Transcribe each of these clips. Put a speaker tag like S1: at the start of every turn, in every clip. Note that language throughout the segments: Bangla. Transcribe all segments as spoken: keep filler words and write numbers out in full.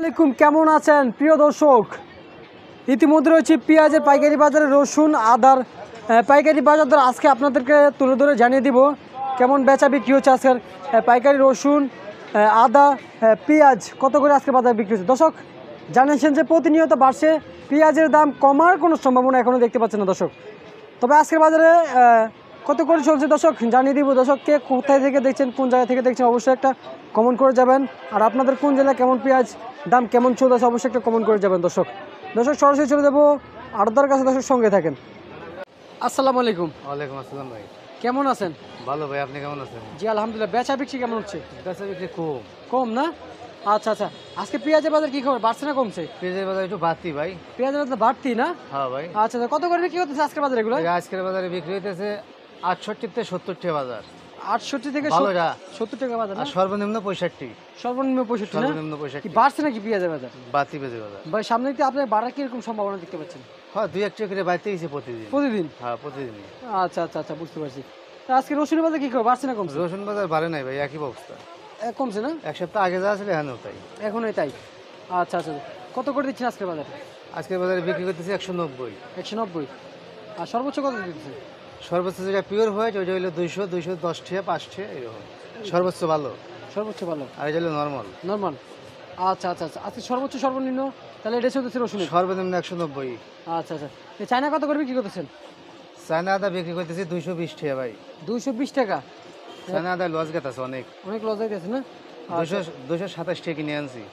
S1: আসসালামাইকুম, কেমন আছেন প্রিয় দর্শক? ইতিমধ্যে রয়েছে পেঁয়াজের পাইকারি বাজারে রসুন আদার পাইকারি বাজার দর আজকে আপনাদেরকে তুলে ধরে জানিয়ে দিব কেমন বেচা বিক্রি হচ্ছে আজকের পাইকারি রসুন আদা পেঁয়াজ কত করে আজকে বাজারে বিক্রি হচ্ছে। দর্শক জানিয়েছেন যে প্রতিনিয়ত বাড়ছে পেঁয়াজের দাম, কমার কোনো সম্ভাবনা এখনও দেখতে পাচ্ছেন না দর্শক। তবে আজকের বাজারে কত করে চলছে দর্শক জানিয়ে দিব। দর্শককে কোথায় থেকে দেখছেন, কোন জায়গা থেকে দেখছেন অবশ্যই একটা কমেন্ট করে যাবেন। আর আপনাদের কোন জেলায় কেমন পেঁয়াজ দাম কেমন চলছে অবশ্যই একটা কমেন্ট করে যাবেন দর্শক। দর্শক সরাসরি চলে যাবো আড়তদার কাছে, দর্শক সঙ্গে থাকেন। আসসালামু আলাইকুম।
S2: ওয়ালাইকুম আসসালাম ভাই,
S1: কেমন আছেন?
S2: ভালো ভাই, আপনি কেমন আছেন?
S1: জি আলহামদুলিল্লাহ। বেচা বিক্রি কেমন হচ্ছে?
S2: বেচা বিক্রি কম।
S1: কম না? আচ্ছা আচ্ছা। আজকে পেঁয়াজের বাজার কি খবর, বাড়ছে না কমছে?
S2: পেঁয়াজের বাজার একটু বাড়তি ভাই।
S1: পেঁয়াজের বাজার বাড়তি না?
S2: হ্যাঁ ভাই।
S1: আচ্ছা আচ্ছা। কত করে বিক্রি হতেছে আজকের বাজারে এগুলো?
S2: আজকের বাজারে বিক্রি হইতেছে আটষট্টি থেকে সত্তর টাকা বাজার।
S1: আটষট্টি থেকে
S2: ভালোটা
S1: সত্তর টাকা বাজার না?
S2: আর সর্বনিম্ন পঁয়ষট্টি।
S1: সর্বনিম্ন পঁয়ষট্টি না?
S2: সর্বনিম্ন
S1: কি
S2: পঁয়ষট্টি।
S1: বাড়ছে নাকি পেঁয়াজের বাজার?
S2: বাড়তি পেঁয়াজের বাজার
S1: ভাই সামনে কি আপনার বাড়ার কিরকম সম্ভাবনা দেখতে পাচ্ছেন?
S2: হ্যাঁ, দুই এক টাকা করে বাড়তে গেছে প্রতিদিন।
S1: প্রতিদিন?
S2: হ্যাঁ প্রতিদিন।
S1: আচ্ছা আচ্ছা আচ্ছা, বুঝতে পারছি। তা আজকে রসুনের বাজার কি খবর, বাড়ছে না কমছে?
S2: রসুন বাজার বাড়ে নাই ভাই, একই অবস্থা।
S1: এ, কমছে না?
S2: এক সপ্তাহ আগে যা ছিল এখনও তাই।
S1: এখনই তাই? আচ্ছা আচ্ছা। কত করে দিচ্ছেন আজকের বাজারে?
S2: আজকের বাজারে বিক্রি করতেছে একশো নব্বই।
S1: একশো নব্বই। আর সর্বোচ্চ কত দিচ্ছে?
S2: সর্বোচ্চ যেটা পিওর হোয়াইট ওইটা হলো দুইশো দুইশো দশ টাকা পাঁচ টাকা এরকম সর্বোচ্চ ভালো।
S1: সর্বোচ্চ ভালো
S2: আর এটা হলো নর্মাল
S1: নর্মাল। আচ্ছা আচ্ছা আচ্ছা। আজকে সর্বোচ্চ সর্বনিম্ন তাহলে এটা চলতেছে রসুন?
S2: সর্বনিম্ন একশো নব্বই।
S1: আচ্ছা আচ্ছা। এই চায়না কত করে বিক্রি করতেছেন?
S2: চায়না আদা বিক্রি করতেছি দুইশো বিশ টাকা ভাই।
S1: দুইশো বিশ টাকা?
S2: চায়না আদা লস গেছে অনেক।
S1: অনেক লস যাইতেছে না?
S2: দুশো দুশো সাতাশ টাকা কিনে আনছি,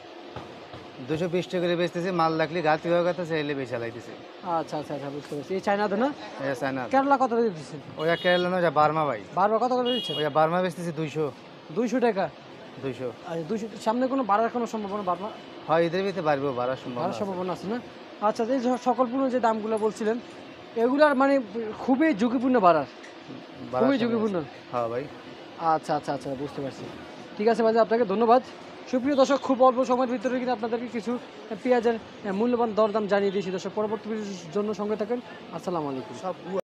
S2: দুশো বিশ টাকা করে বেচতেছি। মাল লাগলে গাতি হয়ে গেছে, এলে বেচা লাইতেছি।
S1: আচ্ছা আচ্ছা আচ্ছা, বুঝতে পারছি। এই চায়না তো না?
S2: এটা চায়না আদা।
S1: কেরলা কত করে দিচ্ছেন?
S2: ওইটা কেরালা না, ওইটা বার্মা ভাই।
S1: বারবার কত করে দিচ্ছেন?
S2: ওইটা বার্মা বেচতেছি দুইশো।
S1: দুইশো টাকা?
S2: দুইশো।
S1: আচ্ছা, দুইশো। সামনে কোনো বাড়ার কোনো সম্ভাবনা, বাড়বা?
S2: হয় ঈদের ভিতরে বাড়বো, বাড়ার
S1: বাড়ার
S2: সম্ভাবনা আছে।
S1: সম্ভাবনা আছে না? আচ্ছা, এই যে সকল পূর্ণ যে দামগুলো বলছিলেন এগুলার মানে খুবই ঝুঁকিপূর্ণ বাড়ার,
S2: বাড়ার
S1: খুবই
S2: সম্ভাবনা
S1: ঝুঁকিপূর্ণ।
S2: আছে। হ্যাঁ ভাই।
S1: আচ্ছা আচ্ছা আচ্ছা, বুঝতে পারছি। ঠিক আছে ভাই, আপনাকে ধন্যবাদ। সুপ্রিয় দর্শক, খুব অল্প সময়ের ভিতরে কিন্তু আপনাদেরকে কিছু পেঁয়াজের মূল্যবান দরদাম জানিয়ে দিয়েছি দর্শক। পরবর্তী ভিডিওর জন্য সঙ্গে থাকেন। আসসালামু আলাইকুম।